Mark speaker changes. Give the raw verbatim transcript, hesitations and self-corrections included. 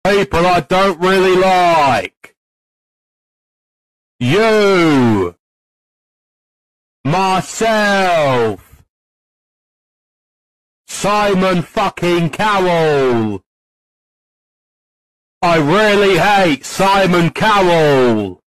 Speaker 1: people I don't really like. You. Myself. Simon fucking Cowell. I really hate Simon Cowell.